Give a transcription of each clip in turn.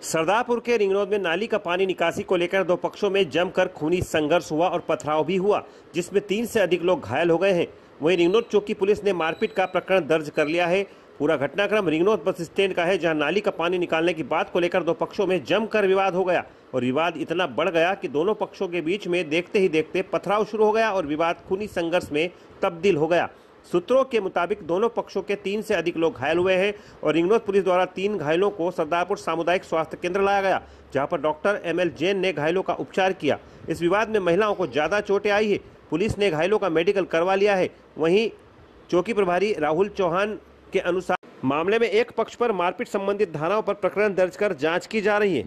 सरदारपुर के ring road में नाली का पानी निकासी को लेकर दो पक्षों में जमकर खूनी संघर्ष हुआ और पथराव भी हुआ, जिसमें 3 से अधिक लोग घायल हो गए हैं। वहीं रिंग रोड चौकी पुलिस ने मारपीट का प्रकरण दर्ज कर लिया है। पूरा घटनाक्रम रिंग रोड बस स्टैंड का है, जहां नाली का पानी निकालने की बात को लेकर दो पक्षों में जमकर विवाद हो गया और विवाद इतना बढ़ गया कि दोनों पक्षों के बीच में देखते ही देखते पथराव शुरू हो गया और विवाद खूनी संघर्ष में तब्दील हो गया। सूत्रों के मुताबिक दोनों पक्षों के 3 से अधिक लोग घायल हुए हैं और रिंग रोड पुलिस द्वारा 3 घायलों को सरदारपुर सामुदायिक स्वास्थ्य केंद्र लाया गया, जहां पर डॉक्टर ML जैन ने घायलों का उपचार किया। इस विवाद में महिलाओं को ज्यादा चोटें आई है। पुलिस ने घायलों का मेडिकल करवा लिया है। वहीं चौकी प्रभारी राहुल चौहान के अनुसार मामले में एक पक्ष पर मारपीट संबंधित धाराओं पर प्रकरण दर्ज कर जांच की जा रही है।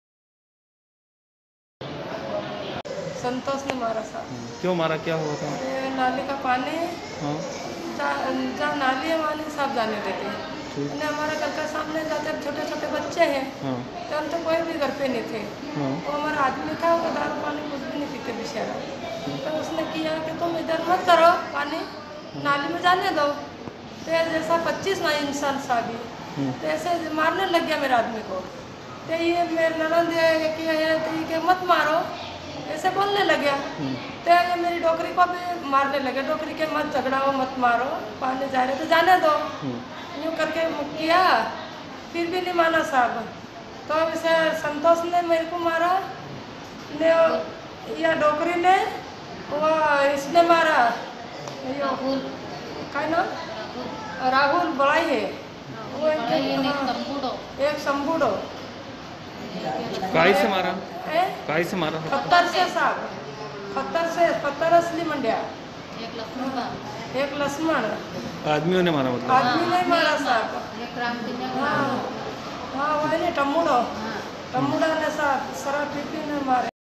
संतोष ने मारा साहब। क्यों मारा, क्या हुआ था? नाली का पानी, हाँ, जहाँ नाली है वहाँ साफ जाने देते हैं। हमारे घर के सामने जाते छोटे छोटे बच्चे हैं। हाँ, तो हम तो कोई भी घर पे नहीं थे। हाँ, वो हमारा आदमी था, वो दारू पानी कुछ भी नहीं पीते बेचारा। तो उसने किया कि तुम इधर मत करो, पानी नाली में जाने दो। तो जैसा 25 ना इंसान साहब, तो ऐसे मारने लग गया मेरे आदमी को। तो ये मेरे ननद कि मत मारो, ऐसे बोलने लगे। तो ये मेरी डोकरी को भी मारने लगे, डोकरी के मत झगड़ाओ, मत मारो, पानी जा रहे तो जाने दो। यूँ करके किया, फिर भी नहीं माना साहब। तो इसे संतोष ने मेरे को मारा ने, या डोकरी ने, वो इसने मारा, राहुल का ना, राहुल बड़ाई है वो, एक संबूडो। काई से मारा? काई से मारा? पत्थर से साहब, पत्थर असली मंडिया। एक लक्ष्मण आदमियों ने मारा? मतलब आदमी नहीं मारा साहब। हाँ, वो है टमुडो ने साहब, शराब पीती ने मारे।